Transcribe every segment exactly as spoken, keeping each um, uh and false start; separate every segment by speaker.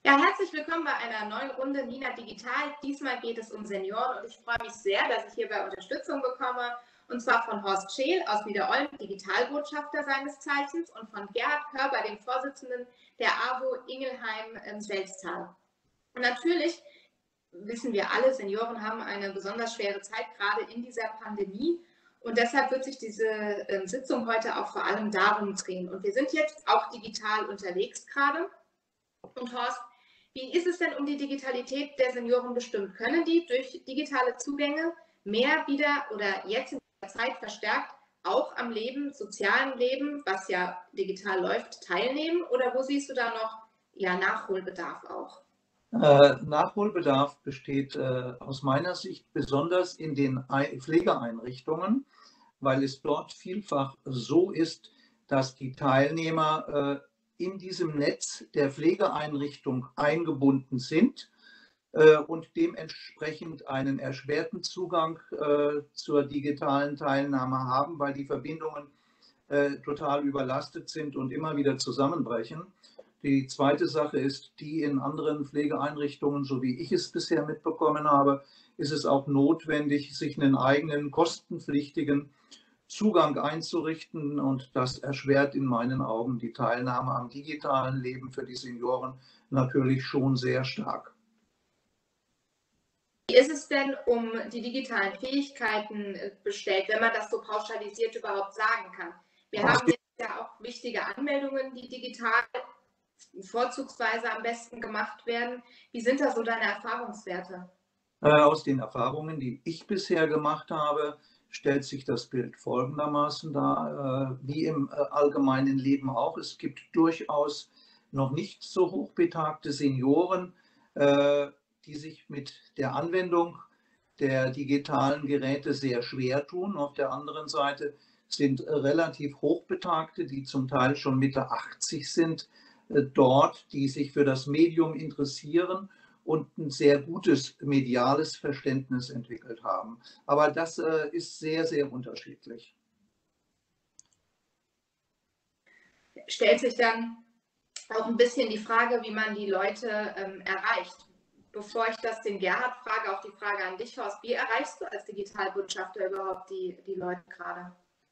Speaker 1: Ja, herzlich willkommen bei einer neuen Runde Nina Digital. Diesmal geht es um Senioren und ich freue mich sehr, dass ich hierbei Unterstützung bekomme. Und zwar von Horst Scheel aus Niederolm, Digitalbotschafter seines Zeichens, und von Gerhard Körber, dem Vorsitzenden der A W O Ingelheim-Selztal. Und natürlich wissen wir alle, Senioren haben eine besonders schwere Zeit, gerade in dieser Pandemie. Und deshalb wird sich diese äh, Sitzung heute auch vor allem darum drehen. Und wir sind jetzt auch digital unterwegs gerade. Und Horst, wie ist es denn um die Digitalität der Senioren bestimmt? Können die durch digitale Zugänge mehr wieder oder jetzt in der Zeit verstärkt auch am Leben, sozialen Leben, was ja digital läuft, teilnehmen? Oder wo siehst du da noch ja, Nachholbedarf auch?
Speaker 2: Äh, Nachholbedarf besteht äh, aus meiner Sicht besonders in den Pflegeeinrichtungen, weil es dort vielfach so ist, dass die Teilnehmer äh, in diesem Netz der Pflegeeinrichtung eingebunden sind äh, und dementsprechend einen erschwerten Zugang äh, zur digitalen Teilnahme haben, weil die Verbindungen äh, total überlastet sind und immer wieder zusammenbrechen. Die zweite Sache ist, die in anderen Pflegeeinrichtungen, so wie ich es bisher mitbekommen habe, ist es auch notwendig, sich einen eigenen kostenpflichtigen Zugang einzurichten, und das erschwert in meinen Augen die Teilnahme am digitalen Leben für die Senioren natürlich schon sehr stark.
Speaker 1: Wie ist es denn um die digitalen Fähigkeiten bestellt, wenn man das so pauschalisiert überhaupt sagen kann? Wir haben jetzt ja auch wichtige Anmeldungen, die digital vorzugsweise am besten gemacht werden. Wie sind da so deine Erfahrungswerte?
Speaker 2: Aus den Erfahrungen, die ich bisher gemacht habe, stellt sich das Bild folgendermaßen dar, wie im allgemeinen Leben auch. Es gibt durchaus noch nicht so hochbetagte Senioren, die sich mit der Anwendung der digitalen Geräte sehr schwer tun. Auf der anderen Seite sind relativ hochbetagte, die zum Teil schon Mitte achtzig sind, dort, die sich für das Medium interessieren und ein sehr gutes mediales Verständnis entwickelt haben. Aber das äh, ist sehr, sehr unterschiedlich.
Speaker 1: Stellt sich dann auch ein bisschen die Frage, wie man die Leute ähm, erreicht. Bevor ich das den Gerhard frage, auch die Frage an dich, Horst, wie erreichst du als Digitalbotschafter überhaupt die, die Leute gerade?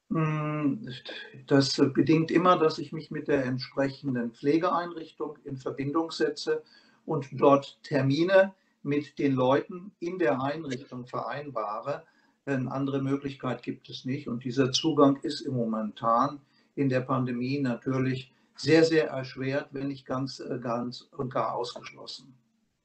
Speaker 2: Das bedingt immer, dass ich mich mit der entsprechenden Pflegeeinrichtung in Verbindung setze und dort Termine mit den Leuten in der Einrichtung vereinbare. Eine andere Möglichkeit gibt es nicht. Und dieser Zugang ist im momentan in der Pandemie natürlich sehr, sehr erschwert, wenn nicht ganz, ganz und gar ausgeschlossen.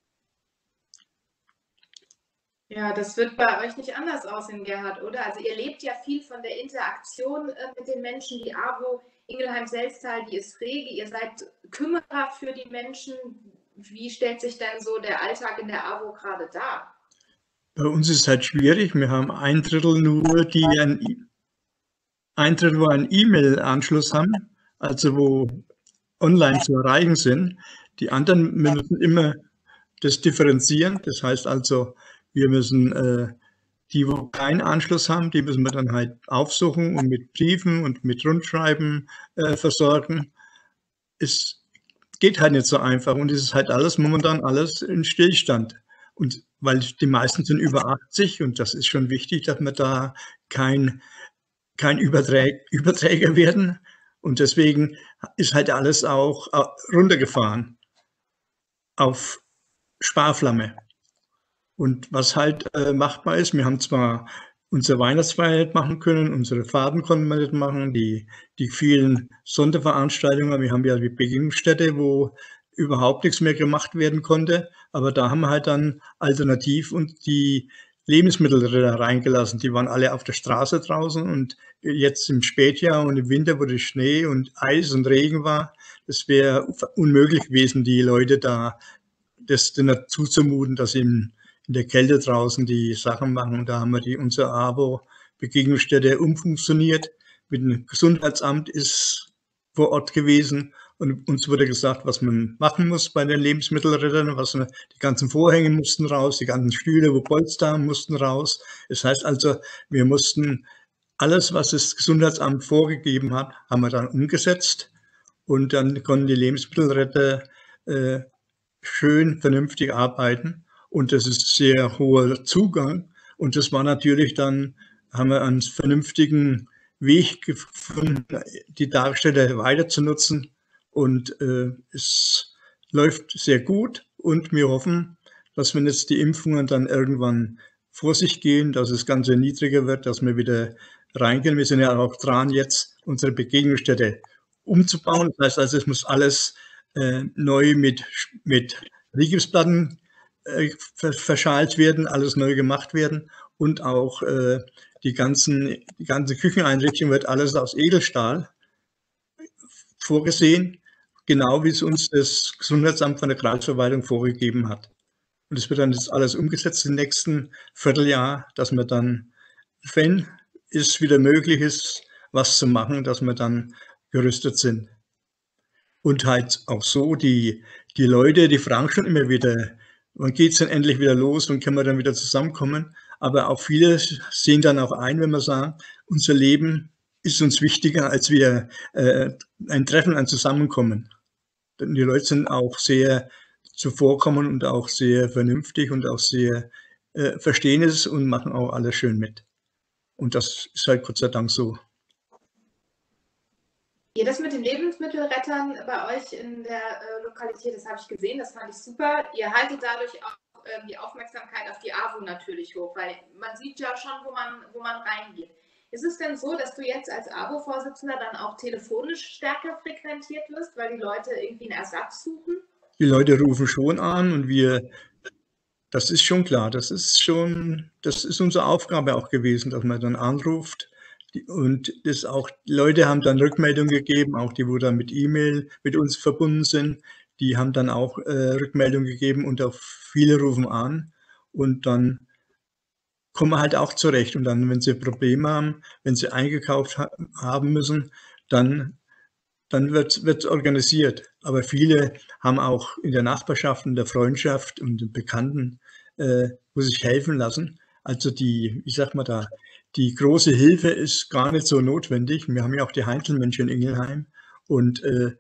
Speaker 1: Ja, das wird bei euch nicht anders aussehen, Gerhard, oder? Also ihr lebt ja viel von der Interaktion äh, mit den Menschen. Die A W O Ingelheim-Selztal, die ist rege. Ihr seid Kümmerer für die Menschen. Wie stellt sich denn so der Alltag in der A W O gerade dar?
Speaker 3: Bei uns ist es halt schwierig. Wir haben ein Drittel nur, die ein, ein Drittel, wo einen E-Mail-Anschluss haben, also wo online zu erreichen sind. Die anderen müssen immer das differenzieren. Das heißt also, wir müssen äh, die, wo keinen Anschluss haben, die müssen wir dann halt aufsuchen und mit Briefen und mit Rundschreiben äh, versorgen. Es geht halt nicht so einfach und es ist halt alles momentan alles in Stillstand. Und weil die meisten sind über achtzig und das ist schon wichtig, dass wir da kein, kein Überträ Überträger werden. Und deswegen ist halt alles auch runtergefahren auf Sparflamme. Und was halt äh, machbar ist, wir haben zwar unsere Weihnachtsfeier nicht machen können, unsere Fahrten konnten wir nicht machen, die, die vielen Sonderveranstaltungen, wir haben ja die Begegnungsstätte, wo überhaupt nichts mehr gemacht werden konnte, aber da haben wir halt dann alternativ und die Lebensmittelritter reingelassen, die waren alle auf der Straße draußen und jetzt im Spätjahr und im Winter, wo das Schnee und Eis und Regen war, das wäre unmöglich gewesen, die Leute da das dazu zumuten, dass sie in, in der Kälte draußen die Sachen machen. Und da haben wir die, unsere A W O-Begegnungsstätte umfunktioniert. Mit dem Gesundheitsamt ist vor Ort gewesen und uns wurde gesagt, was man machen muss bei den Lebensmittelrettern, was man, die ganzen Vorhänge mussten raus, die ganzen Stühle, wo Polster haben, mussten raus. Das heißt also, wir mussten alles, was das Gesundheitsamt vorgegeben hat, haben wir dann umgesetzt und dann konnten die Lebensmittelretter äh, schön vernünftig arbeiten und das ist sehr hoher Zugang und das war natürlich dann, haben wir einen vernünftigen Weg gefunden, die Tagesstätte weiter zu nutzen und äh, es läuft sehr gut und wir hoffen, dass wenn jetzt die Impfungen dann irgendwann vor sich gehen, dass das Ganze niedriger wird, dass wir wieder reingehen. Wir sind ja auch dran, jetzt unsere Begegnungsstätte umzubauen. Das heißt also, es muss alles äh, neu mit, mit Rigipsplatten äh, verschalt werden, alles neu gemacht werden und auch äh, die, ganzen, die ganze Kücheneinrichtung wird alles aus Edelstahl vorgesehen, genau wie es uns das Gesundheitsamt von der Kreisverwaltung vorgegeben hat. Und es wird dann jetzt alles umgesetzt im nächsten Vierteljahr, dass wir dann, wenn es wieder möglich ist, was zu machen, dass wir dann gerüstet sind. Und halt auch so, die, die Leute, die fragen schon immer wieder, wann geht es denn endlich wieder los und können wir dann wieder zusammenkommen? Aber auch viele sehen dann auch ein, wenn wir sagen, unser Leben ist uns wichtiger, als wir äh, ein Treffen, ein Zusammenkommen. Denn die Leute sind auch sehr zuvorkommen und auch sehr vernünftig und auch sehr äh, verstehen es und machen auch alles schön mit. Und das ist halt Gott sei Dank so.
Speaker 1: Ja, das mit den Lebensmittelrettern bei euch in der äh, Lokalität, das habe ich gesehen, das fand ich super. Ihr haltet dadurch auch äh, die Aufmerksamkeit auf die A W O natürlich hoch, weil man sieht ja schon, wo man, wo man reingeht. Ist es denn so, dass du jetzt als A W O-Vorsitzender dann auch telefonisch stärker frequentiert wirst, weil die Leute irgendwie einen Ersatz suchen?
Speaker 3: Die Leute rufen schon an und wir, das ist schon klar, das ist schon, das ist unsere Aufgabe auch gewesen, dass man dann anruft. Und das auch, die Leute haben dann Rückmeldung gegeben, auch die, wo dann mit E-Mail mit uns verbunden sind, die haben dann auch äh, Rückmeldung gegeben und auch viele rufen an und dann kommen wir halt auch zurecht. Und dann, wenn sie Probleme haben, wenn sie eingekauft ha haben müssen, dann, dann wird es organisiert. Aber viele haben auch in der Nachbarschaft, in der Freundschaft und den Bekannten, äh, wo sich helfen lassen. Also die, ich sag mal da, die große Hilfe ist gar nicht so notwendig. Wir haben ja auch die Heinzelmenschen in Ingelheim und äh,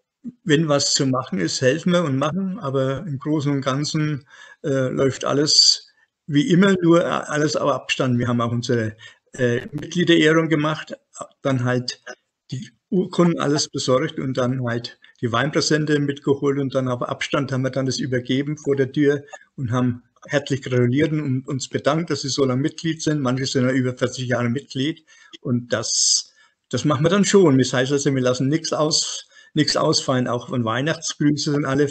Speaker 3: wenn was zu machen ist, helfen wir und machen, aber im Großen und Ganzen äh, läuft alles wie immer, nur alles auf Abstand. Wir haben auch unsere äh, Mitgliederehrung gemacht, dann halt die Urkunden alles besorgt und dann halt die Weinpräsente mitgeholt und dann auf Abstand haben wir dann das übergeben vor der Tür und haben herzlich gratuliert und uns bedankt, dass sie so lange Mitglied sind. Manche sind ja über vierzig Jahre Mitglied und das, das machen wir dann schon. Das heißt also, wir lassen nichts aus, nichts ausfallen. Auch von Weihnachtsgrüße sind alle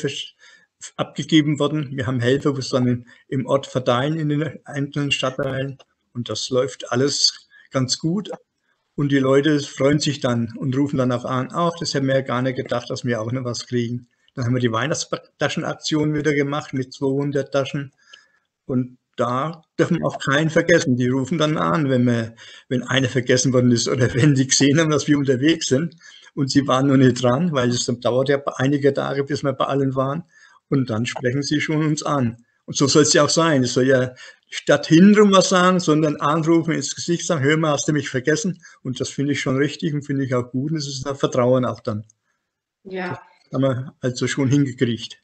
Speaker 3: abgegeben worden. Wir haben Helfer, die es dann im Ort verteilen in den einzelnen Stadtteilen und das läuft alles ganz gut. Und die Leute freuen sich dann und rufen dann auch an, ach, das hätten wir ja gar nicht gedacht, dass wir auch noch was kriegen. Dann haben wir die Weihnachtstaschenaktion wieder gemacht mit zweihundert Taschen. Und da dürfen wir auch keinen vergessen. Die rufen dann an, wenn, wir, wenn einer vergessen worden ist oder wenn die gesehen haben, dass wir unterwegs sind und sie waren noch nicht dran, weil es dann dauert ja einige Tage, bis wir bei allen waren. Und dann sprechen sie schon uns an. Und so soll es ja auch sein. Es soll ja statt hintenrum was sagen, sondern anrufen, ins Gesicht sagen, hör mal, hast du mich vergessen? Und das finde ich schon richtig und finde ich auch gut. Und es ist ein Vertrauen auch dann.
Speaker 1: Ja.
Speaker 3: Das haben wir also schon hingekriegt.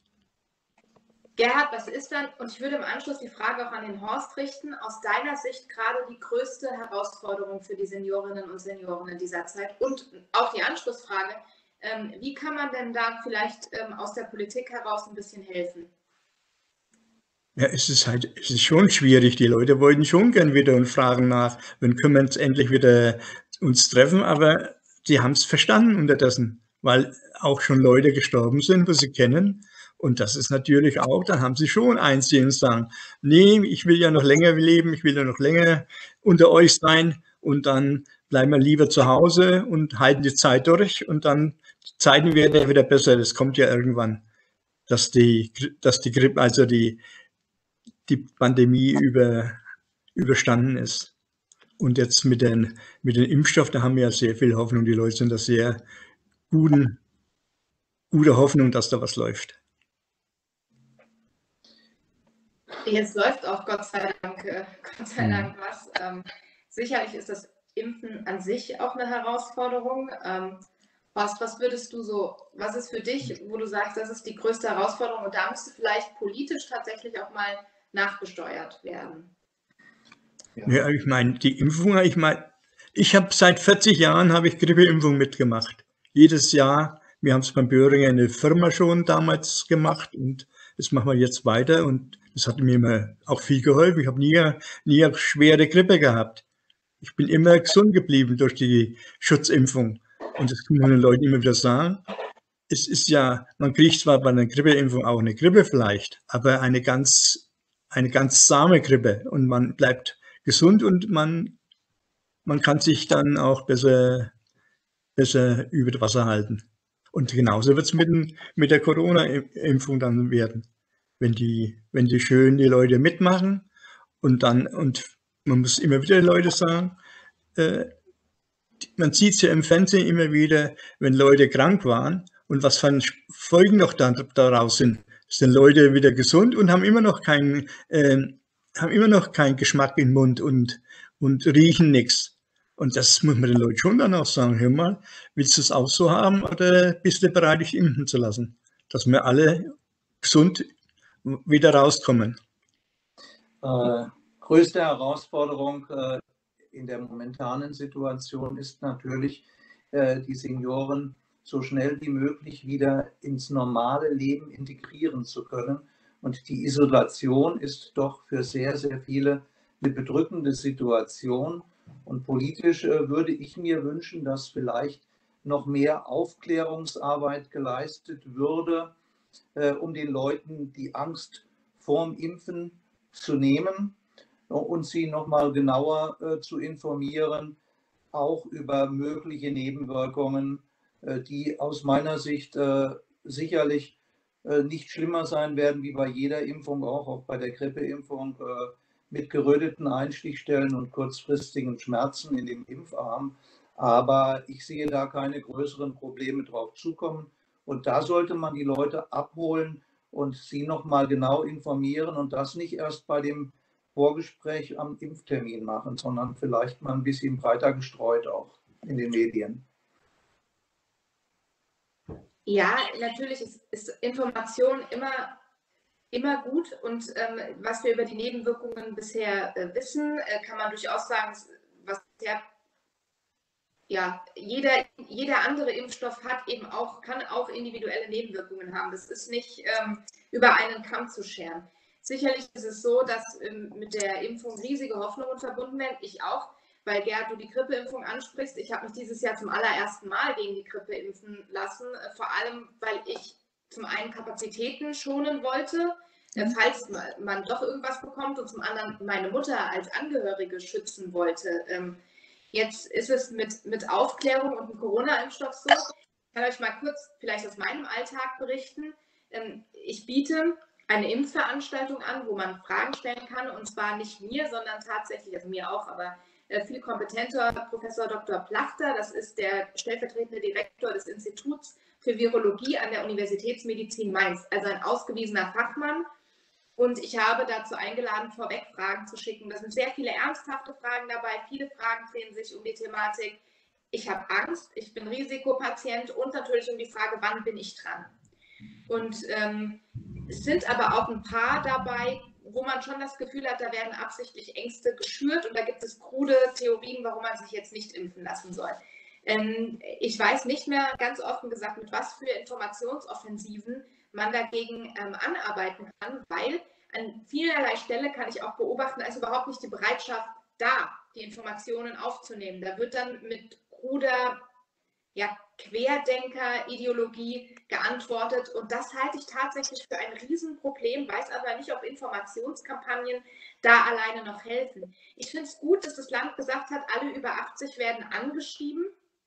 Speaker 1: Gerhard, was ist dann, und ich würde im Anschluss die Frage auch an den Horst richten, aus deiner Sicht gerade die größte Herausforderung für die Seniorinnen und Senioren in dieser Zeit? Und auch die Anschlussfrage, ähm, wie kann man denn da vielleicht ähm, aus der Politik heraus ein bisschen helfen?
Speaker 3: Ja, es ist halt, es ist schon schwierig. Die Leute wollten schon gern wieder und fragen nach, wann können wir uns endlich wieder uns treffen, aber sie haben es verstanden unterdessen, weil auch schon Leute gestorben sind, die sie kennen. Und das ist natürlich auch, dann haben sie schon einsehen und sagen, nee, ich will ja noch länger leben, ich will ja noch länger unter euch sein und dann bleiben wir lieber zu Hause und halten die Zeit durch und dann die Zeiten werden ja wieder besser. Das kommt ja irgendwann, dass die, dass die Grippe, also die, die Pandemie über, überstanden ist. Und jetzt mit den, mit den Impfstoff, da haben wir ja sehr viel Hoffnung. Die Leute sind da sehr guten, gute Hoffnung, dass da was läuft.
Speaker 1: Jetzt läuft auch Gott sei Dank, äh, Gott sei Dank was. Ähm, sicherlich ist das Impfen an sich auch eine Herausforderung. Ähm, Was, was würdest du so, was ist für dich, wo du sagst, das ist die größte Herausforderung und da müsste vielleicht politisch tatsächlich auch mal nachgesteuert werden?
Speaker 3: Ja, ja ich meine, die Impfung, ich meine, ich habe seit vierzig Jahren habe ich Grippeimpfung mitgemacht. Jedes Jahr. Wir haben es beim Böhringer in der Firma schon damals gemacht und das machen wir jetzt weiter und das hat mir immer auch viel geholfen. Ich habe nie, nie eine schwere Grippe gehabt. Ich bin immer gesund geblieben durch die Schutzimpfung. Und das kann man den Leuten immer wieder sagen. Es ist ja, man kriegt zwar bei einer Grippeimpfung auch eine Grippe vielleicht, aber eine ganz, eine ganz zahme Grippe und man bleibt gesund und man, man kann sich dann auch besser, besser über das Wasser halten. Und genauso wird es mit, mit der Corona-Impfung dann werden. Wenn die, wenn die schön die Leute mitmachen und dann, und man muss immer wieder den Leuten sagen, äh, man sieht es ja im Fernsehen immer wieder, wenn Leute krank waren und was für Folgen noch dann, daraus sind. Sind Leute wieder gesund und haben immer noch keinen, äh, haben immer noch keinen Geschmack im Mund und, und riechen nichts. Und das muss man den Leuten schon dann auch sagen, hör mal, willst du es auch so haben oder bist du bereit, dich impfen zu lassen? Dass wir alle gesund wieder rauskommen.
Speaker 2: Äh, größte Herausforderung äh, in der momentanen Situation ist natürlich, äh, die Senioren so schnell wie möglich wieder ins normale Leben integrieren zu können. Und die Isolation ist doch für sehr, sehr viele eine bedrückende Situation. Und politisch äh, würde ich mir wünschen, dass vielleicht noch mehr Aufklärungsarbeit geleistet würde, äh, um den Leuten die Angst vorm Impfen zu nehmen und sie nochmal genauer äh, zu informieren, auch über mögliche Nebenwirkungen, äh, die aus meiner Sicht äh, sicherlich äh, nicht schlimmer sein werden wie bei jeder Impfung, auch, auch bei der Grippeimpfung, äh, mit geröteten Einstichstellen und kurzfristigen Schmerzen in den Impfarm. Aber ich sehe da keine größeren Probleme drauf zukommen. Und da sollte man die Leute abholen und sie nochmal genau informieren und das nicht erst bei dem Vorgespräch am Impftermin machen, sondern vielleicht mal ein bisschen breiter gestreut auch in den Medien.
Speaker 1: Ja, natürlich ist, ist Information immer, immer gut und ähm, was wir über die Nebenwirkungen bisher äh, wissen, äh, kann man durchaus sagen, was der, ja, jeder, jeder andere Impfstoff hat eben auch, kann auch individuelle Nebenwirkungen haben. Das ist nicht ähm, über einen Kamm zu scheren. Sicherlich ist es so, dass ähm, mit der Impfung riesige Hoffnungen verbunden werden. Ich auch, weil Gerd, du die Grippeimpfung ansprichst. Ich habe mich dieses Jahr zum allerersten Mal gegen die Grippe impfen lassen, äh, vor allem, weil ich zum einen Kapazitäten schonen wollte, äh, falls man doch irgendwas bekommt, und zum anderen meine Mutter als Angehörige schützen wollte. Ähm, jetzt ist es mit, mit Aufklärung und dem Corona-Impfstoff so. Ich kann euch mal kurz vielleicht aus meinem Alltag berichten. Ähm, ich biete eine Impfveranstaltung an, wo man Fragen stellen kann, und zwar nicht mir, sondern tatsächlich, also mir auch, aber äh, viel kompetenter Professor Doktor Plachter, das ist der stellvertretende Direktor des Instituts für Virologie an der Universitätsmedizin Mainz, also ein ausgewiesener Fachmann. Und ich habe dazu eingeladen, vorweg Fragen zu schicken. Das sind sehr viele ernsthafte Fragen dabei. Viele Fragen drehen sich um die Thematik, ich habe Angst, ich bin Risikopatient, und natürlich um die Frage, wann bin ich dran? Und ähm, es sind aber auch ein paar dabei, wo man schon das Gefühl hat, da werden absichtlich Ängste geschürt und da gibt es krude Theorien, warum man sich jetzt nicht impfen lassen soll. Ähm, ich weiß nicht mehr, ganz offen gesagt, mit was für Informationsoffensiven man dagegen ähm, anarbeiten kann, weil an vielerlei Stelle kann ich auch beobachten, da ist überhaupt nicht die Bereitschaft da, die Informationen aufzunehmen. Da wird dann mit kruder, ja, Querdenker-Ideologie geantwortet, und das halte ich tatsächlich für ein Riesenproblem, weiß aber nicht, ob Informationskampagnen da alleine noch helfen. Ich finde es gut, dass das Land gesagt hat, alle über achtzig werden angeschrieben,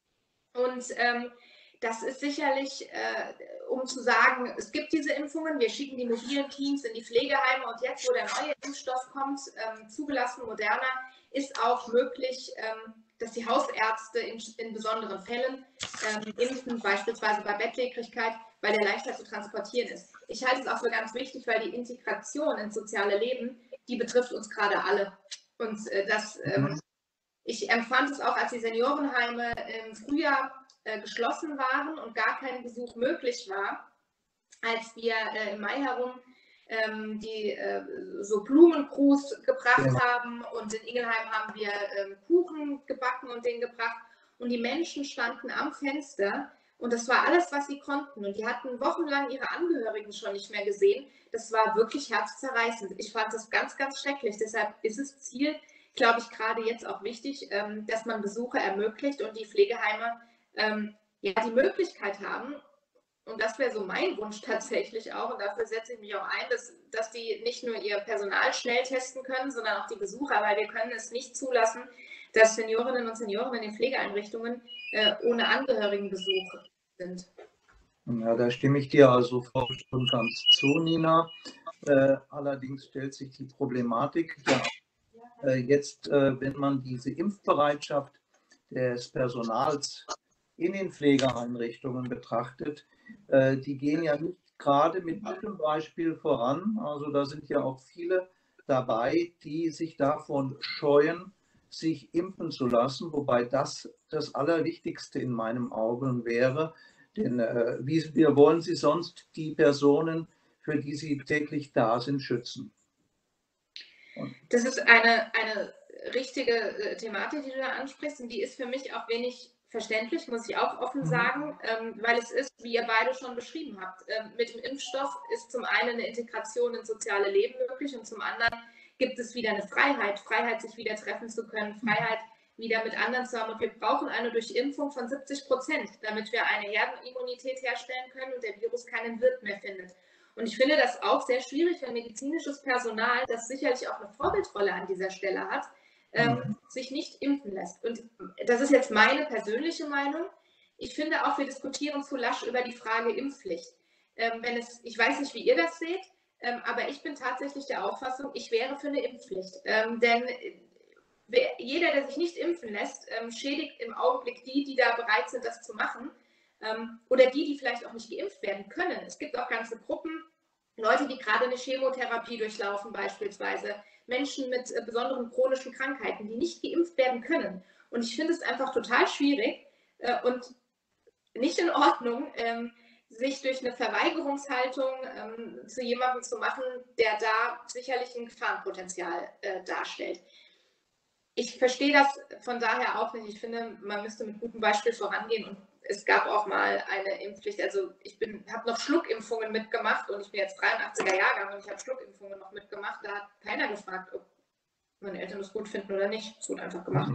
Speaker 1: und ähm, das ist sicherlich, äh, um zu sagen, es gibt diese Impfungen, wir schicken die mobilen Teams in die Pflegeheime, und jetzt, wo der neue Impfstoff kommt, ähm, zugelassen, Moderna, ist auch möglich, ähm, dass die Hausärzte in, in besonderen Fällen ähm, impfen, beispielsweise bei Bettlägerigkeit, weil der leichter zu transportieren ist. Ich halte es auch für ganz wichtig, weil die Integration ins soziale Leben, die betrifft uns gerade alle. Und äh, das, ähm, ich empfand es auch, als die Seniorenheime im Frühjahr äh, geschlossen waren und gar kein Besuch möglich war, als wir äh, im Mai herum ähm, die äh, so Blumenkrus gebracht
Speaker 2: Ja.
Speaker 1: haben, und in Ingelheim haben wir ähm, Kuchen gebacken und den gebracht, und die Menschen standen am Fenster und das war alles, was sie konnten, und die hatten wochenlang ihre Angehörigen schon nicht mehr gesehen. Das war wirklich herzzerreißend. Ich fand das ganz, ganz schrecklich. Deshalb ist es Ziel, glaube ich, gerade jetzt auch wichtig, ähm, dass man Besuche ermöglicht und die Pflegeheime ähm, ja, die Möglichkeit haben. Und das wäre so mein Wunsch tatsächlich auch, und dafür setze ich mich auch ein, dass, dass die nicht nur ihr Personal schnell testen können, sondern auch die Besucher, weil wir können es nicht zulassen, dass Seniorinnen und Senioren in den Pflegeeinrichtungen äh, ohne Angehörigenbesuch sind.
Speaker 2: Ja, da stimme ich dir also voll und ganz zu, Nina. Äh, allerdings stellt sich die Problematik ja äh, jetzt, äh, wenn man diese Impfbereitschaft des Personals in den Pflegeeinrichtungen betrachtet, äh, die gehen ja nicht gerade mit gutem Beispiel voran. Also da sind ja auch viele dabei, die sich davon scheuen, sich impfen zu lassen, wobei das das Allerwichtigste in meinem Auge wäre. Denn äh, wie, wie wollen Sie sonst die Personen, für die Sie täglich da sind, schützen? Und
Speaker 1: das ist eine, eine richtige Thematik, die du da ansprichst, und die ist für mich auch wenig verständlich, muss ich auch offen sagen, ähm, weil es ist, wie ihr beide schon beschrieben habt, ähm, mit dem Impfstoff ist zum einen eine Integration ins soziale Leben möglich, und zum anderen gibt es wieder eine Freiheit, Freiheit, sich wieder treffen zu können, Freiheit, wieder mit anderen zu haben. Und wir brauchen eine Durchimpfung von siebzig Prozent, damit wir eine Herdenimmunität herstellen können und der Virus keinen Wirt mehr findet. Und ich finde das auch sehr schwierig, wenn medizinisches Personal, das sicherlich auch eine Vorbildrolle an dieser Stelle hat, ähm, sich nicht impfen lässt. Und das ist jetzt meine persönliche Meinung. Ich finde auch, wir diskutieren zu lasch über die Frage Impfpflicht. Ähm, wenn es, ich weiß nicht, wie ihr das seht, ähm, aber ich bin tatsächlich der Auffassung, ich wäre für eine Impfpflicht. Ähm, denn wer, jeder, der sich nicht impfen lässt, ähm, schädigt im Augenblick die, die da bereit sind, das zu machen. Ähm, oder die, die vielleicht auch nicht geimpft werden können. Es gibt auch ganze Gruppen, Leute, die gerade eine Chemotherapie durchlaufen beispielsweise, Menschen mit äh, besonderen chronischen Krankheiten, die nicht geimpft werden können. Und ich finde es einfach total schwierig äh, und nicht in Ordnung, ähm, sich durch eine Verweigerungshaltung ähm, zu jemandem zu machen, der da sicherlich ein Gefahrenpotenzial äh, darstellt. Ich verstehe das von daher auch nicht. Ich finde, man müsste mit gutem Beispiel vorangehen, und es gab auch mal eine Impfpflicht. Also ich habe noch Schluckimpfungen mitgemacht, und ich bin jetzt dreiundachtziger Jahrgang und ich habe Schluckimpfungen noch mitgemacht. Da hat keiner gefragt, ob meine Eltern das gut finden oder nicht. Es wurde einfach gemacht.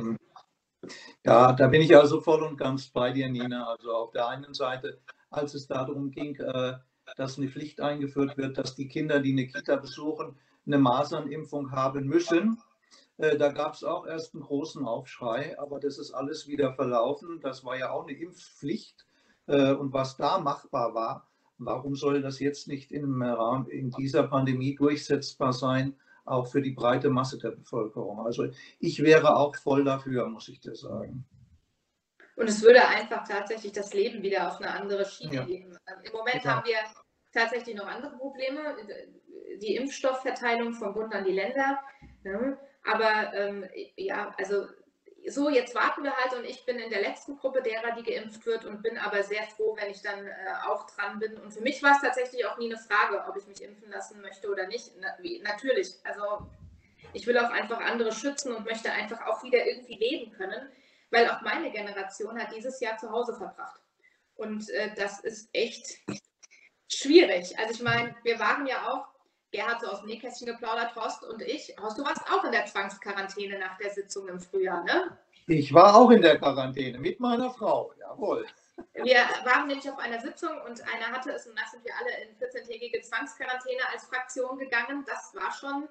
Speaker 2: Ja, da bin ich also voll und ganz bei dir, Nina. Also auf der einen Seite, als es darum ging, dass eine Pflicht eingeführt wird, dass die Kinder, die eine Kita besuchen, eine Masernimpfung haben müssen. Da gab es auch erst einen großen Aufschrei, aber das ist alles wieder verlaufen. Das war ja auch eine Impfpflicht. Und was da machbar war, warum soll das jetzt nicht im Rahmen in dieser Pandemie durchsetzbar sein, auch für die breite Masse der Bevölkerung? Also ich wäre auch voll dafür, muss ich dir sagen.
Speaker 1: Und es würde einfach tatsächlich das Leben wieder auf eine andere Schiene ja. geben. Im Moment genau. haben wir tatsächlich noch andere Probleme. Die Impfstoffverteilung vom Bund an die Länder. Ja. Aber ähm, ja, also so, jetzt warten wir halt, und ich bin in der letzten Gruppe derer, die geimpft wird, und bin aber sehr froh, wenn ich dann äh, auch dran bin. Und für mich war es tatsächlich auch nie eine Frage, ob ich mich impfen lassen möchte oder nicht. Na, wie, natürlich, also ich will auch einfach andere schützen und möchte einfach auch wieder irgendwie leben können, weil auch meine Generation hat dieses Jahr zu Hause verbracht. Und äh, das ist echt schwierig. Also ich meine, wir waren ja auch, Gerhard so aus dem Nähkästchen geplaudert, Horst und ich. Horst, du warst auch in der Zwangsquarantäne nach der Sitzung im Frühjahr, ne?
Speaker 2: Ich war auch in der Quarantäne mit meiner Frau, jawohl.
Speaker 1: Wir waren nämlich auf einer Sitzung und einer hatte es, und da sind wir alle in vierzehntägige Zwangsquarantäne als Fraktion gegangen. Das war schon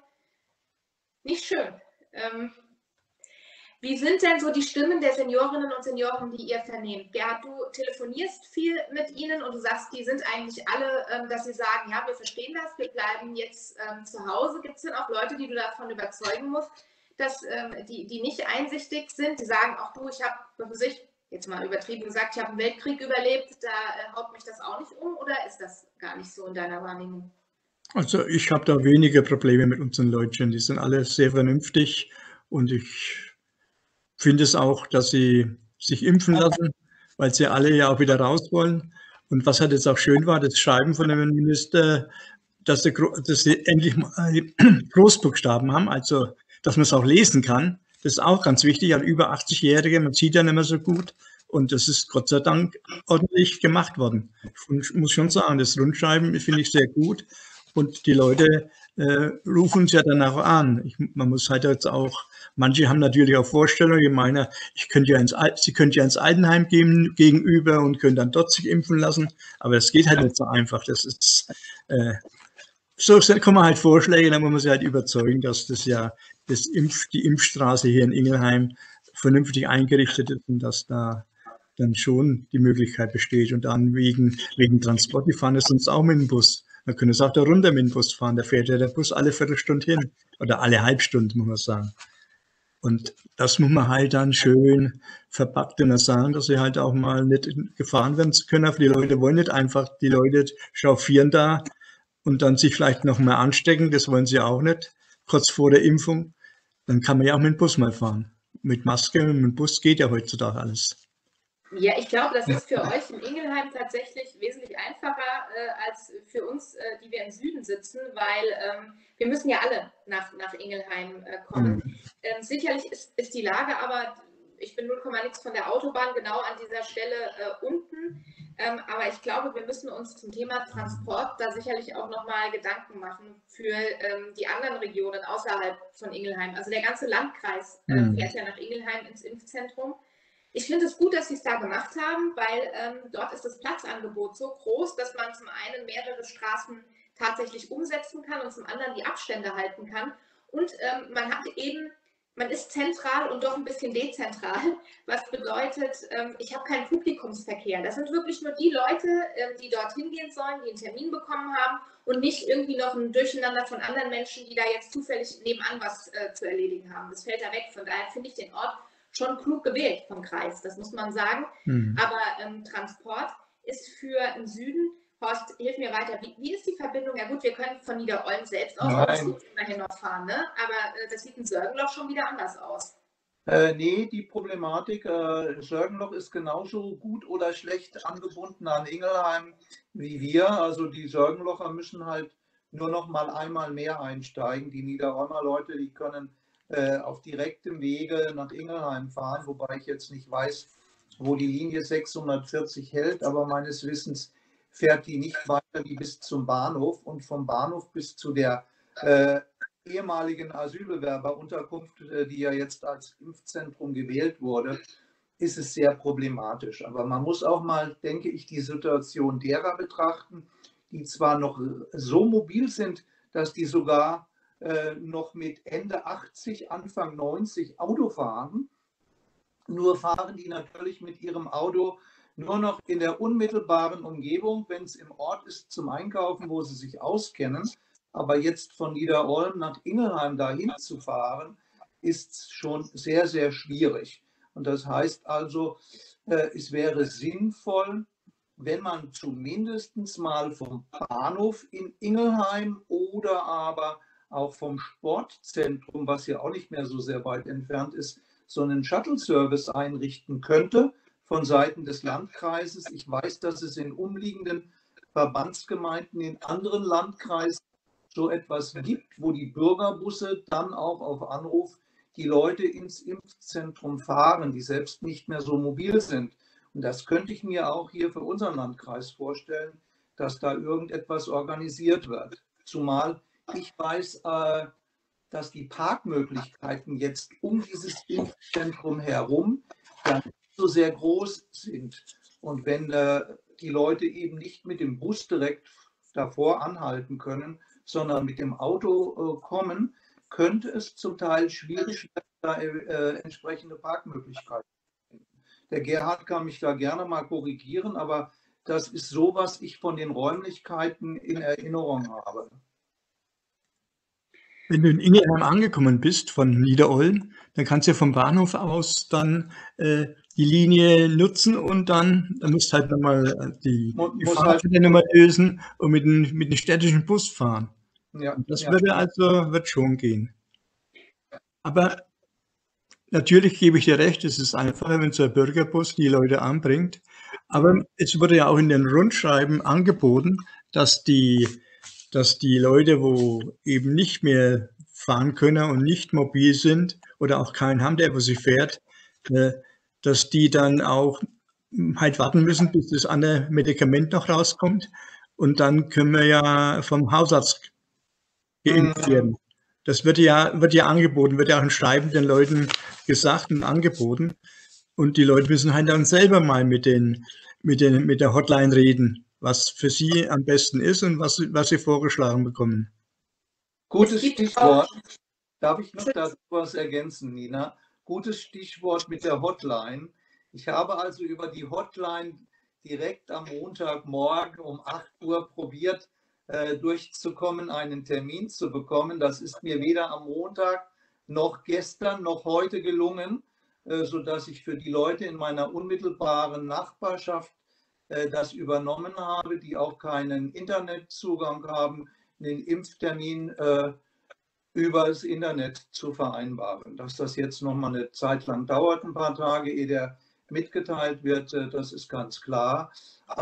Speaker 1: nicht schön. Ähm, Wie sind denn so die Stimmen der Seniorinnen und Senioren, die ihr vernehmt? Gerhard, du telefonierst viel mit ihnen und du sagst, die sind eigentlich alle, ähm, dass sie sagen, ja, wir verstehen das, wir bleiben jetzt ähm, zu Hause. Gibt es denn auch Leute, die du davon überzeugen musst, dass ähm, die, die nicht einsichtig sind, die sagen, auch du, ich habe, was weiß ich, jetzt mal übertrieben gesagt, ich habe einen Weltkrieg überlebt, da äh, haut mich das auch nicht um, oder ist das gar nicht so in deiner Wahrnehmung?
Speaker 3: Also ich habe da weniger Probleme mit unseren Leuten, die sind alle sehr vernünftig, und ich finde es auch, dass sie sich impfen lassen, weil sie alle ja auch wieder raus wollen. Und was halt jetzt auch schön war, das Schreiben von dem Minister, dass sie, dass sie endlich mal Großbuchstaben haben, also dass man es auch lesen kann. Das ist auch ganz wichtig, an über achtzig-Jährige, man sieht ja nicht mehr so gut. Und das ist Gott sei Dank ordentlich gemacht worden. Ich muss schon sagen, das Rundschreiben finde ich sehr gut. Und die Leute äh, rufen uns ja danach an. Ich, man muss halt jetzt auch, manche haben natürlich auch Vorstellungen, ich meine, ich könnte ja ins, sie könnte ja ins Altenheim gehen gegenüber und können dann dort sich impfen lassen. Aber das geht halt nicht so einfach. Das ist, äh, so kommen halt Vorschläge, dann muss man sie halt überzeugen, dass das ja das Impf, die Impfstraße hier in Ingelheim vernünftig eingerichtet ist und dass da dann schon die Möglichkeit besteht. Und dann wegen, wegen Transport, die fahren es sonst auch mit dem Bus. Man könnte es auch da runter mit dem Bus fahren. Da fährt ja der Bus alle Viertelstunde hin. Oder alle Halbstunde, muss man sagen. Und das muss man halt dann schön verpackt und sagen, dass sie halt auch mal nicht gefahren werden zu können. Aber die Leute wollen nicht einfach, die Leute chauffieren da und dann sich vielleicht noch mehr anstecken. Das wollen sie auch nicht. Kurz vor der Impfung. Dann kann man ja auch mit dem Bus mal fahren. Mit Maske und mit dem Bus geht ja heutzutage alles.
Speaker 1: Ja, ich glaube, das ist für euch in Ingelheim tatsächlich wesentlich einfacher äh, als für uns, äh, die wir im Süden sitzen, weil ähm, wir müssen ja alle nach, nach Ingelheim äh, kommen. Mhm. Ähm, sicherlich ist, ist die Lage, aber ich bin null Komma nix von der Autobahn genau an dieser Stelle äh, unten. Ähm, aber ich glaube, wir müssen uns zum Thema Transport da sicherlich auch nochmal Gedanken machen für ähm, die anderen Regionen außerhalb von Ingelheim. Also der ganze Landkreis äh, mhm. fährt ja nach Ingelheim ins Impfzentrum. Ich finde es gut, dass sie es da gemacht haben, weil ähm, dort ist das Platzangebot so groß, dass man zum einen mehrere Straßen tatsächlich umsetzen kann und zum anderen die Abstände halten kann. Und ähm, man hat eben, man ist zentral und doch ein bisschen dezentral, was bedeutet, ähm, ich habe keinen Publikumsverkehr. Das sind wirklich nur die Leute, ähm, die dorthin gehen sollen, die einen Termin bekommen haben und nicht irgendwie noch ein Durcheinander von anderen Menschen, die da jetzt zufällig nebenan was äh, zu erledigen haben. Das fällt da weg. Von daher finde ich den Ort schon klug gewählt vom Kreis, das muss man sagen. Mhm. Aber ähm, Transport ist für den Süden, Horst, hilf mir weiter, wie, wie ist die Verbindung? Ja gut, wir können von Niederolm selbst aus immerhin noch fahren, ne? Aber äh, das sieht in Sörgenloch schon wieder anders aus.
Speaker 2: Äh, nee, die Problematik, äh, Sörgenloch ist genauso gut oder schlecht angebunden an Ingelheim wie wir. Also die Sörgenlocher müssen halt nur noch mal einmal mehr einsteigen. Die Niederolmer Leute, die können auf direktem Wege nach Ingelheim fahren, wobei ich jetzt nicht weiß, wo die Linie sechshundertvierzig hält, aber meines Wissens fährt die nicht weiter wie bis zum Bahnhof und vom Bahnhof bis zu der äh, ehemaligen Asylbewerberunterkunft, äh, die ja jetzt als Impfzentrum gewählt wurde, ist es sehr problematisch. Aber man muss auch mal, denke ich, die Situation derer betrachten, die zwar noch so mobil sind, dass die sogar noch mit Ende achtzig, Anfang neunzig Auto fahren. Nur fahren die natürlich mit ihrem Auto nur noch in der unmittelbaren Umgebung, wenn es im Ort ist zum Einkaufen, wo sie sich auskennen. Aber jetzt von Niederolm nach Ingelheim dahin zu fahren, ist schon sehr, sehr schwierig. Und das heißt also, es wäre sinnvoll, wenn man zumindest mal vom Bahnhof in Ingelheim oder aber auch vom Sportzentrum, was ja auch nicht mehr so sehr weit entfernt ist, so einen Shuttle-Service einrichten könnte von Seiten des Landkreises. Ich weiß, dass es in umliegenden Verbandsgemeinden in anderen Landkreisen so etwas gibt, wo die Bürgerbusse dann auch auf Anruf die Leute ins Impfzentrum fahren, die selbst nicht mehr so mobil sind. Und das könnte ich mir auch hier für unseren Landkreis vorstellen, dass da irgendetwas organisiert wird. Zumal ich weiß, dass die Parkmöglichkeiten jetzt um dieses Impfzentrum herum ja nicht so sehr groß sind. Und wenn die Leute eben nicht mit dem Bus direkt davor anhalten können, sondern mit dem Auto kommen, könnte es zum Teil schwierig werden, da entsprechende Parkmöglichkeiten zu finden. Der Gerhard kann mich da gerne mal korrigieren, aber das ist so, was ich von den Räumlichkeiten in Erinnerung habe.
Speaker 3: Wenn du in Ingelheim angekommen bist von Niederolm, dann kannst du ja vom Bahnhof aus dann äh, die Linie nutzen und dann, dann musst du halt nochmal die, die Fahrkarte halt nochmal lösen und mit dem, mit dem städtischen Bus fahren. Ja, das ja. würde also wird schon gehen. Aber natürlich gebe ich dir recht, es ist einfacher, wenn so ein Bürgerbus die Leute anbringt. Aber es wurde ja auch in den Rundschreiben angeboten, dass die, dass die Leute, wo eben nicht mehr fahren können und nicht mobil sind oder auch keinen haben, der wo sie fährt, äh, dass die dann auch halt warten müssen, bis das andere Medikament noch rauskommt. Und dann können wir ja vom Hausarzt geimpft werden. Das wird ja, wird ja angeboten, wird ja auch in Schreiben den Leuten gesagt und angeboten. Und die Leute müssen halt dann selber mal mit, den, mit, den, mit der Hotline reden, was für sie am besten ist und was, was sie vorgeschlagen bekommen.
Speaker 2: Gutes Stichwort. Darf ich noch dazu was ergänzen, Nina? Gutes Stichwort mit der Hotline. Ich habe also über die Hotline direkt am Montagmorgen um acht Uhr probiert, äh, durchzukommen, einen Termin zu bekommen. Das ist mir weder am Montag noch gestern noch heute gelungen, äh, sodass ich für die Leute in meiner unmittelbaren Nachbarschaft äh, das übernommen habe, die auch keinen Internetzugang haben, den Impftermin äh, über das Internet zu vereinbaren. Dass das jetzt noch mal eine Zeit lang dauert, ein paar Tage, ehe der mitgeteilt wird, das ist ganz klar.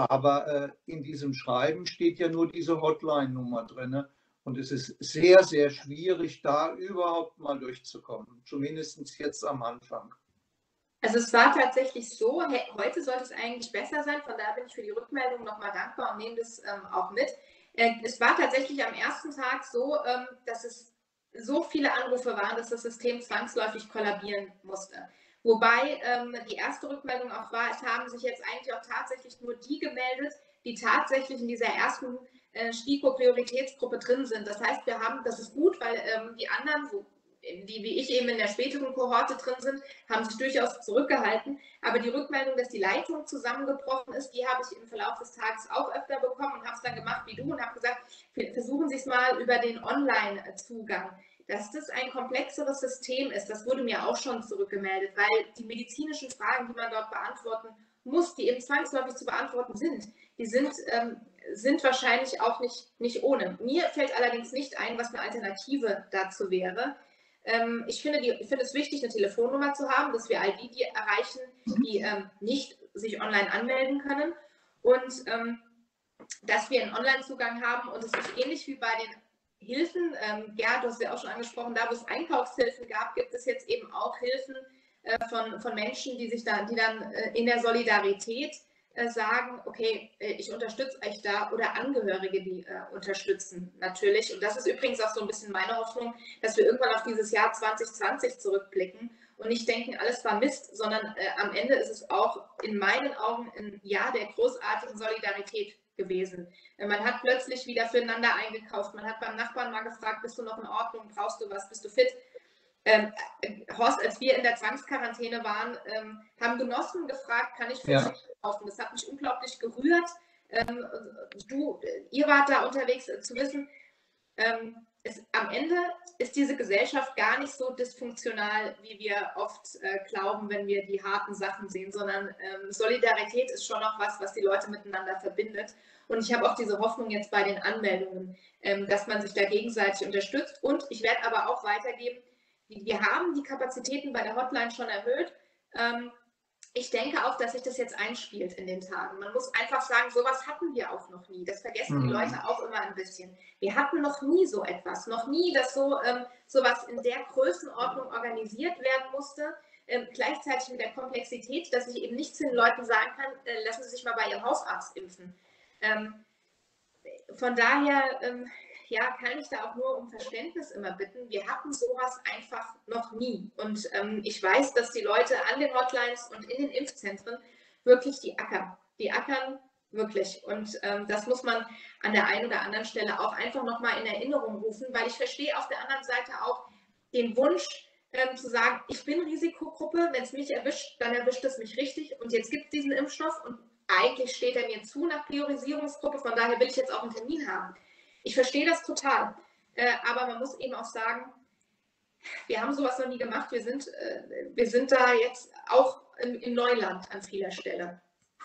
Speaker 2: Aber in diesem Schreiben steht ja nur diese Hotline-Nummer drin. Und es ist sehr, sehr schwierig, da überhaupt mal durchzukommen. Zumindest jetzt am Anfang.
Speaker 1: Also es war tatsächlich so, heute sollte es eigentlich besser sein. Von daher bin ich für die Rückmeldung nochmal dankbar und nehme das ähm, auch mit. Äh, es war tatsächlich am ersten Tag so, ähm, dass es so viele Anrufe waren, dass das System zwangsläufig kollabieren musste. Wobei ähm, die erste Rückmeldung auch war, es haben sich jetzt eigentlich auch tatsächlich nur die gemeldet, die tatsächlich in dieser ersten äh, STIKO-Prioritätsgruppe drin sind. Das heißt, wir haben, das ist gut, weil ähm, die anderen, so, die wie ich eben in der späteren Kohorte drin sind, haben sich durchaus zurückgehalten. Aber die Rückmeldung, dass die Leitung zusammengebrochen ist, die habe ich im Verlauf des Tages auch öfter bekommen und habe es dann gemacht wie du und habe gesagt, versuchen Sie es mal über den Online-Zugang. Dass das ein komplexeres System ist, das wurde mir auch schon zurückgemeldet, weil die medizinischen Fragen, die man dort beantworten muss, die eben zwangsläufig zu beantworten sind, die sind, ähm, sind wahrscheinlich auch nicht, nicht ohne. Mir fällt allerdings nicht ein, was eine Alternative dazu wäre. Ähm, ich, finde die, ich finde es wichtig, eine Telefonnummer zu haben, dass wir all die, die erreichen, die ähm, nicht sich online anmelden können und ähm, dass wir einen Online-Zugang haben und es ist ähnlich wie bei den Hilfen, ähm, Gerd, du hast ja auch schon angesprochen, da wo es Einkaufshilfen gab, gibt es jetzt eben auch Hilfen äh, von, von Menschen, die sich da, die dann äh, in der Solidarität äh, sagen, okay, äh, ich unterstütze euch da oder Angehörige, die äh, unterstützen natürlich. Und das ist übrigens auch so ein bisschen meine Hoffnung, dass wir irgendwann auf dieses Jahr zwanzig zwanzig zurückblicken und nicht denken, alles war Mist, sondern äh, am Ende ist es auch in meinen Augen ein Jahr der großartigen Solidarität gewesen. Man hat plötzlich wieder füreinander eingekauft. Man hat beim Nachbarn mal gefragt, bist du noch in Ordnung, brauchst du was, bist du fit? Ähm, Horst, als wir in der Zwangsquarantäne waren, ähm, haben Genossen gefragt, kann ich für ja. dich kaufen? Das hat mich unglaublich gerührt. Ähm, du, ihr wart da unterwegs, äh, zu wissen, ähm, es, am Ende ist diese Gesellschaft gar nicht so dysfunktional, wie wir oft äh, glauben, wenn wir die harten Sachen sehen, sondern ähm, Solidarität ist schon noch was, was die Leute miteinander verbindet. Und ich habe auch diese Hoffnung jetzt bei den Anmeldungen, ähm, dass man sich da gegenseitig unterstützt. Und ich werde aber auch weitergeben, wir haben die Kapazitäten bei der Hotline schon erhöht. Ähm, ich denke auch, dass sich das jetzt einspielt in den Tagen. Man muss einfach sagen, sowas hatten wir auch noch nie. Das vergessen die Leute auch immer ein bisschen. Wir hatten noch nie so etwas. Noch nie, dass so ähm, sowas in der Größenordnung organisiert werden musste. Ähm, gleichzeitig mit der Komplexität, dass ich eben nicht zu den Leuten sagen kann, äh, lassen Sie sich mal bei Ihrem Hausarzt impfen. Ähm, von daher ähm, ja, kann ich da auch nur um Verständnis immer bitten. Wir hatten sowas einfach noch nie. Und ähm, ich weiß, dass die Leute an den Hotlines und in den Impfzentren wirklich die ackern. Die ackern wirklich. Und ähm, das muss man an der einen oder anderen Stelle auch einfach nochmal in Erinnerung rufen, weil ich verstehe auf der anderen Seite auch den Wunsch, ähm, zu sagen, ich bin Risikogruppe, wenn es mich erwischt, dann erwischt es mich richtig. Und jetzt gibt es diesen Impfstoff und eigentlich steht er mir zu nach Priorisierungsgruppe, von daher will ich jetzt auch einen Termin haben. Ich verstehe das total, äh, aber man muss eben auch sagen, wir haben sowas noch nie gemacht, wir sind, äh, wir sind da jetzt auch im, im Neuland an vieler Stelle.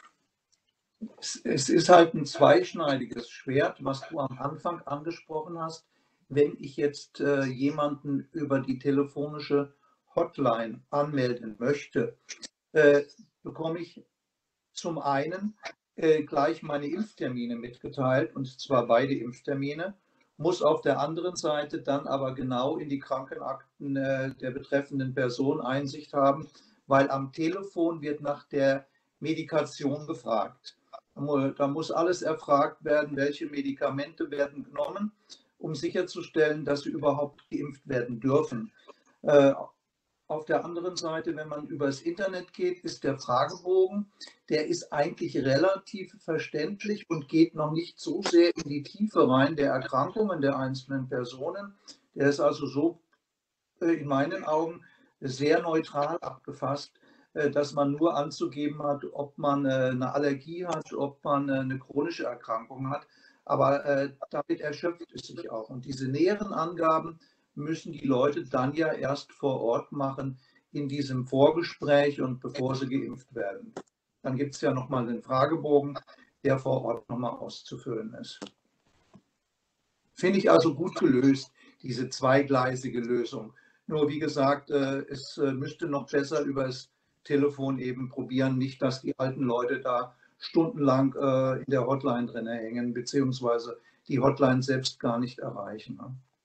Speaker 2: Es ist halt ein zweischneidiges Schwert, was du am Anfang angesprochen hast. Wenn ich jetzt äh, jemanden über die telefonische Hotline anmelden möchte, äh, bekomme ich zum einen äh, gleich meine Impftermine mitgeteilt, und zwar beide Impftermine, muss auf der anderen Seite dann aber genau in die Krankenakten äh, der betreffenden Person Einsicht haben, weil am Telefon wird nach der Medikation gefragt. Da muss alles erfragt werden, welche Medikamente werden genommen, um sicherzustellen, dass sie überhaupt geimpft werden dürfen. Äh, Auf der anderen Seite, wenn man übers Internet geht, ist der Fragebogen, der ist eigentlich relativ verständlich und geht noch nicht so sehr in die Tiefe rein der Erkrankungen der einzelnen Personen. Der ist also so äh, in meinen Augen sehr neutral abgefasst, äh, dass man nur anzugeben hat, ob man äh, eine Allergie hat, ob man äh, eine chronische Erkrankung hat. Aber äh, damit erschöpft es sich auch. Und diese näheren Angaben müssen die Leute dann ja erst vor Ort machen in diesem Vorgespräch und bevor sie geimpft werden. Dann gibt es ja nochmal den Fragebogen, der vor Ort nochmal auszufüllen ist. Finde ich also gut gelöst, diese zweigleisige Lösung. Nur wie gesagt, es müsste noch besser über das Telefon eben probieren, nicht, dass die alten Leute da stundenlang in der Hotline drin hängen, beziehungsweise die Hotline selbst gar nicht erreichen.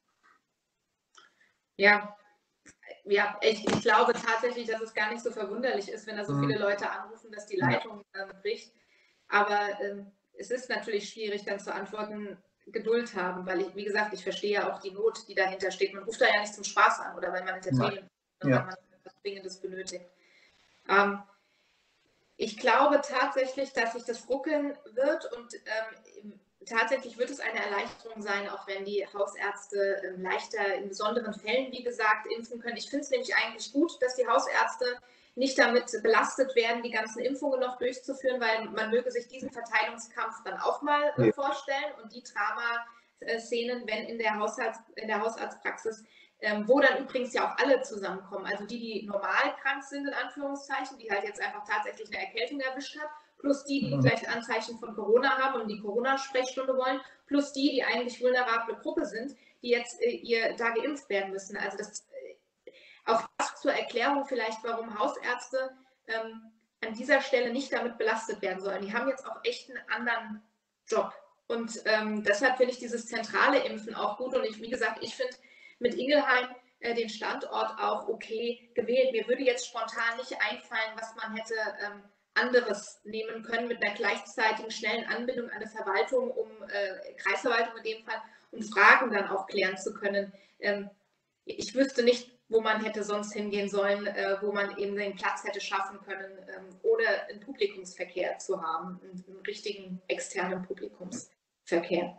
Speaker 1: Ja, ja, ich, ich glaube tatsächlich, dass es gar nicht so verwunderlich ist, wenn da so viele Leute anrufen, dass die Leitung äh, bricht. Aber äh, es ist natürlich schwierig, dann zu antworten, Geduld haben, weil ich, wie gesagt, ich verstehe ja auch die Not, die dahinter steht. Man ruft da ja nicht zum Spaß an oder weil man Entertainment ja. ja. man etwas Dringendes benötigt. Ähm, ich glaube tatsächlich, dass sich das ruckeln wird und ähm, tatsächlich wird es eine Erleichterung sein, auch wenn die Hausärzte ähm, leichter in besonderen Fällen, wie gesagt, impfen können. Ich finde es nämlich eigentlich gut, dass die Hausärzte nicht damit belastet werden, die ganzen Impfungen noch durchzuführen, weil man möge sich diesen Verteilungskampf dann auch mal äh, vorstellen und die Drama-Szenen, wenn in der, Hausarzt, in der Hausarztpraxis, ähm, wo dann übrigens ja auch alle zusammenkommen, also die, die normal krank sind, in Anführungszeichen, die halt jetzt einfach tatsächlich eine Erkältung erwischt hat, plus die, die vielleicht Anzeichen von Corona haben und die Corona-Sprechstunde wollen, plus die, die eigentlich vulnerable Gruppe sind, die jetzt äh, ihr da geimpft werden müssen. Also das auch das zur Erklärung vielleicht, warum Hausärzte ähm, an dieser Stelle nicht damit belastet werden sollen. Die haben jetzt auch echt einen anderen Job. Und ähm, deshalb finde ich dieses zentrale Impfen auch gut. Und ich, wie gesagt, ich finde mit Ingelheim äh, den Standort auch okay gewählt. Mir würde jetzt spontan nicht einfallen, was man hätte ähm, anderes nehmen können mit einer gleichzeitigen schnellen Anbindung an eine Verwaltung, um äh, Kreisverwaltung in dem Fall, um Fragen dann auch klären zu können. Ähm, ich wüsste nicht, wo man hätte sonst hingehen sollen, äh, wo man eben den Platz hätte schaffen können, ähm, ohne einen Publikumsverkehr zu haben, einen, einen richtigen externen Publikumsverkehr.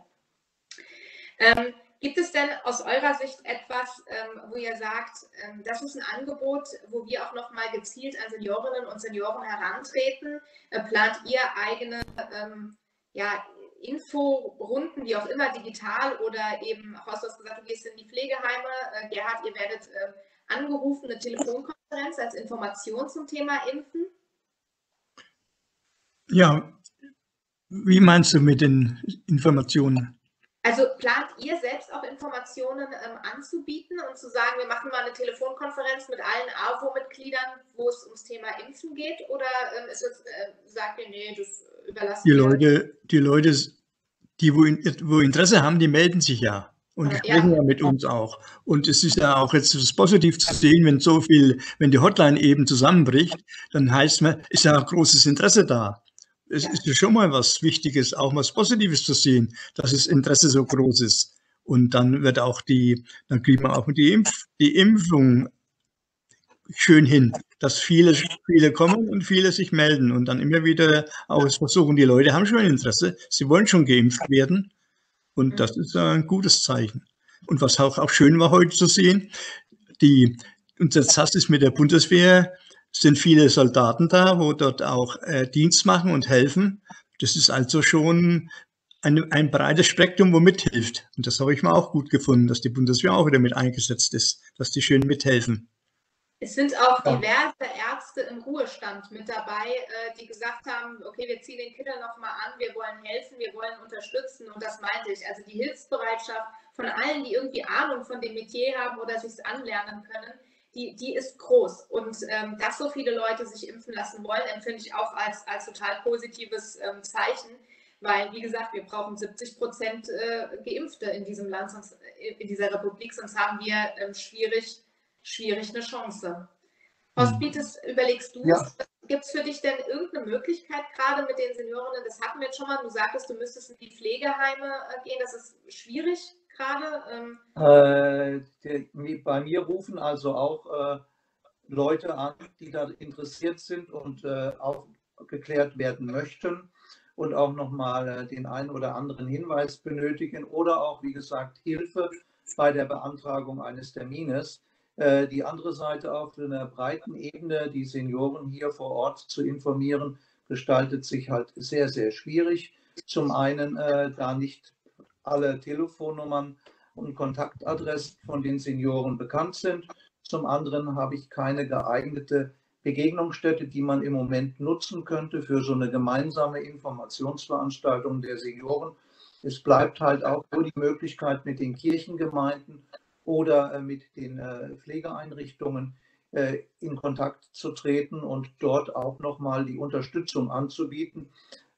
Speaker 1: Ähm, gibt es denn aus eurer Sicht etwas, ähm, wo ihr sagt, ähm, das ist ein Angebot, wo wir auch noch mal gezielt an Seniorinnen und Senioren herantreten? Äh, plant ihr eigene ähm, ja, Inforunden, wie auch immer, digital oder eben, Horst, du hast gesagt, du gehst in die Pflegeheime. Äh, Gerhard, ihr werdet äh, angerufen, eine Telefonkonferenz als Information zum Thema Impfen?
Speaker 3: Ja, wie meinst du mit den Informationen?
Speaker 1: Also plant ihr selbst auch Informationen ähm, anzubieten und zu sagen, wir machen mal eine Telefonkonferenz mit allen A W O-Mitgliedern, wo es ums Thema Impfen geht? Oder ähm, ist es, äh, sagt ihr, nee, das überlassen
Speaker 3: die
Speaker 1: wir?
Speaker 3: Leute, die Leute, die wo, wo Interesse haben, die melden sich ja. Und die sprechen ja. ja mit uns auch. Und es ist ja auch jetzt positiv zu sehen, wenn so viel, wenn die Hotline eben zusammenbricht, dann heißt man, ist ja auch großes Interesse da. Es ja. ist ja schon mal was Wichtiges, auch was Positives zu sehen, dass das Interesse so groß ist. Und dann wird auch die, dann kriegt man auch die, Impf, die Impfung schön hin, dass viele, viele kommen und viele sich melden und dann immer wieder auch versuchen, die Leute haben schon ein Interesse, sie wollen schon geimpft werden. Und das ist ein gutes Zeichen. Und was auch, auch schön war heute zu sehen, die, und das hast es mit der Bundeswehr, sind viele Soldaten da, wo dort auch äh, Dienst machen und helfen. Das ist also schon ein, ein breites Spektrum, wo mithilft. Und das habe ich mir auch gut gefunden, dass die Bundeswehr auch wieder mit eingesetzt ist, dass die schön mithelfen.
Speaker 1: Es sind auch diverse Ärzte im Ruhestand mit dabei, die gesagt haben, okay, wir ziehen den Kittel nochmal an, wir wollen helfen, wir wollen unterstützen und das meinte ich. Also die Hilfsbereitschaft von allen, die irgendwie Ahnung von dem Metier haben oder sich es anlernen können, die, die ist groß. Und ähm, dass so viele Leute sich impfen lassen wollen, empfinde ich auch als, als total positives ähm, Zeichen. Weil, wie gesagt, wir brauchen siebzig Prozent äh, Geimpfte in diesem Land, sonst, in dieser Republik, sonst haben wir ähm, schwierig, schwierig eine Chance. Hospites, überlegst du,
Speaker 2: Ja.
Speaker 1: gibt es für dich denn irgendeine Möglichkeit, gerade mit den Seniorinnen, das hatten wir jetzt schon mal, du sagtest, du müsstest in die Pflegeheime äh, gehen, das ist schwierig gerade? Ähm.
Speaker 2: Äh, der, bei mir rufen also auch äh, Leute an, die da interessiert sind und äh, aufgeklärt werden möchten und auch nochmal äh, den einen oder anderen Hinweis benötigen oder auch, wie gesagt, Hilfe bei der Beantragung eines Termines. Äh, die andere Seite auf einer breiten Ebene, die Senioren hier vor Ort zu informieren, gestaltet sich halt sehr, sehr schwierig. Zum einen, äh, da nicht alle Telefonnummern und Kontaktadressen von den Senioren bekannt sind. Zum anderen habe ich keine geeignete Begegnungsstätte, die man im Moment nutzen könnte für so eine gemeinsame Informationsveranstaltung der Senioren. Es bleibt halt auch nur die Möglichkeit, mit den Kirchengemeinden oder mit den Pflegeeinrichtungen in Kontakt zu treten und dort auch nochmal die Unterstützung anzubieten,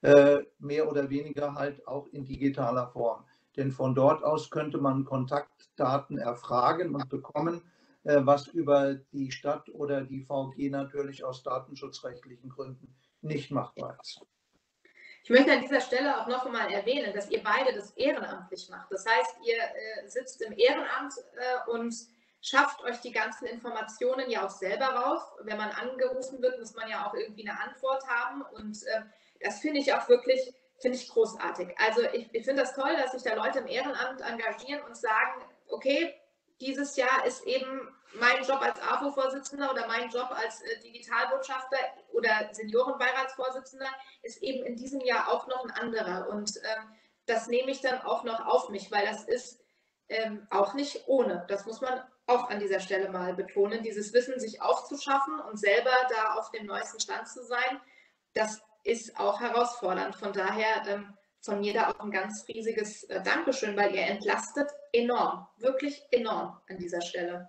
Speaker 2: mehr oder weniger halt auch in digitaler Form. Denn von dort aus könnte man Kontaktdaten erfragen und bekommen, was über die Stadt oder die V G natürlich aus datenschutzrechtlichen Gründen nicht machbar ist.
Speaker 1: Ich möchte an dieser Stelle auch noch einmal erwähnen, dass ihr beide das ehrenamtlich macht. Das heißt, ihr äh, sitzt im Ehrenamt äh, und schafft euch die ganzen Informationen ja auch selber raus. Wenn man angerufen wird, muss man ja auch irgendwie eine Antwort haben. Und äh, das finde ich auch wirklich, finde ich großartig. Also ich, ich finde das toll, dass sich da Leute im Ehrenamt engagieren und sagen, okay, dieses Jahr ist eben mein Job als A F O-Vorsitzender oder mein Job als äh, Digitalbotschafter oder Seniorenbeiratsvorsitzender ist eben in diesem Jahr auch noch ein anderer. Und ähm, das nehme ich dann auch noch auf mich, weil das ist ähm, auch nicht ohne. Das muss man auch an dieser Stelle mal betonen. Dieses Wissen sich aufzuschaffen und selber da auf dem neuesten Stand zu sein, das ist auch herausfordernd. Von daher ähm, von mir da auch ein ganz riesiges äh, Dankeschön, weil ihr entlastet enorm, wirklich enorm an dieser Stelle.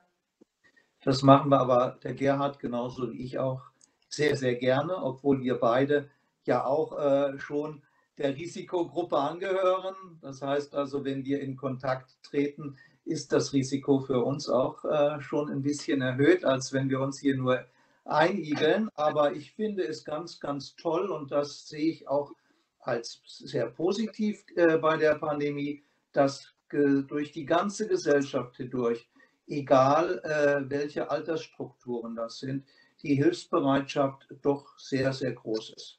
Speaker 2: Das machen wir aber, der Gerhard genauso wie ich auch, sehr, sehr gerne, obwohl wir beide ja auch äh, schon der Risikogruppe angehören. Das heißt also, wenn wir in Kontakt treten, ist das Risiko für uns auch äh, schon ein bisschen erhöht, als wenn wir uns hier nur einigeln. Aber ich finde es ganz, ganz toll und das sehe ich auch als sehr positiv äh, bei der Pandemie, dass äh, durch die ganze Gesellschaft hindurch, egal äh, welche Altersstrukturen das sind, die Hilfsbereitschaft doch sehr, sehr groß ist.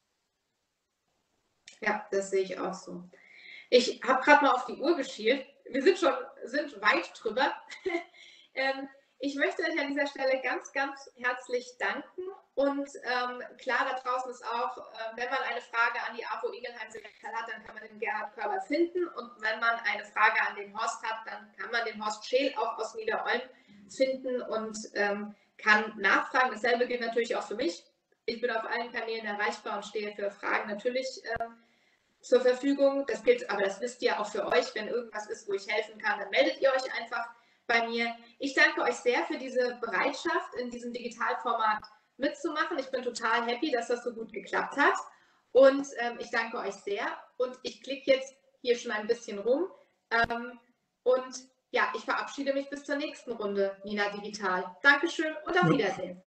Speaker 1: Ja, das sehe ich auch so. Ich habe gerade mal auf die Uhr geschielt. Wir sind schon sind weit drüber. ähm, ich möchte euch an dieser Stelle ganz, ganz herzlich danken. Und ähm, klar, da draußen ist auch, äh, wenn man eine Frage an die A F O Ingelheim hat, dann kann man den Gerhard Körber finden. Und wenn man eine Frage an den Horst hat, dann kann man den Horst Scheel auch aus Niederolm finden und ähm, kann nachfragen. Dasselbe gilt natürlich auch für mich. Ich bin auf allen Kanälen erreichbar und stehe für Fragen natürlich ähm, zur Verfügung. Das gilt, aber das wisst ihr auch für euch. Wenn irgendwas ist, wo ich helfen kann, dann meldet ihr euch einfach bei mir. Ich danke euch sehr für diese Bereitschaft, in diesem Digitalformat mitzumachen. Ich bin total happy, dass das so gut geklappt hat. Und ähm, ich danke euch sehr. Und ich klicke jetzt hier schon ein bisschen rum. Ähm, und ja, ich verabschiede mich bis zur nächsten Runde, Nina Digital. Dankeschön und auf Wiedersehen.